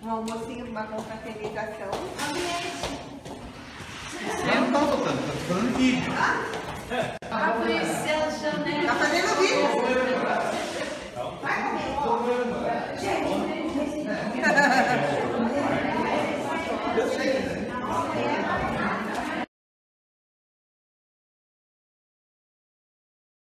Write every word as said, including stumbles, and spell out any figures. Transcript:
um almocinho, uma confraternização. Eu não tô voltando, tô falando vídeo. Ah, por isso, ela chama, né? Tá fazendo vídeo? Vai comer. Gente,